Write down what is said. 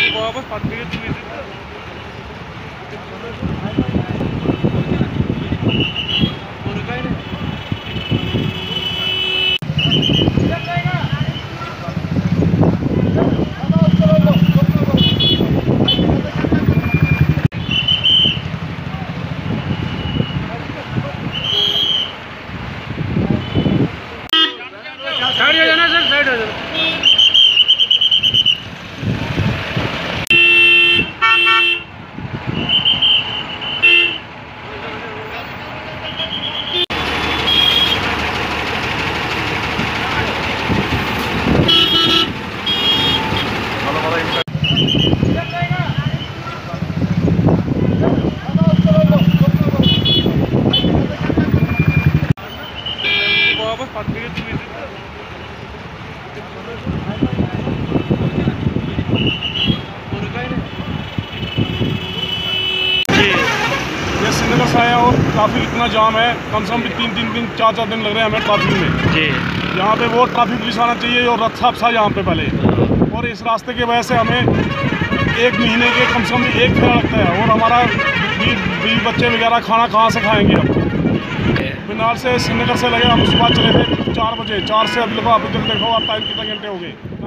वापस पत्नी साइड हो जाना सर, साइड हो जाना। वापस पत्नी ये श्रीनगर से आया और ट्रैफिक इतना जाम है, कम से कम भी 3 दिन 4 दिन लग रहे हैं हमें ट्रैफिक में जी। यहाँ पे वो ट्रैफिक पुलिस आना चाहिए और रथ हादसा यहाँ पे पहले, और इस रास्ते की वजह से हमें 1 महीने के कम से कम एक फेरा लगता है, और हमारा बीवी बच्चे वगैरह खाना कहाँ से खाएंगे अब। बिनाल से श्रीनगर से लगे, हम सुबह चले थे 4 बजे, 4 से अभी तक देखो आप टाइम कितने घंटे हो गए।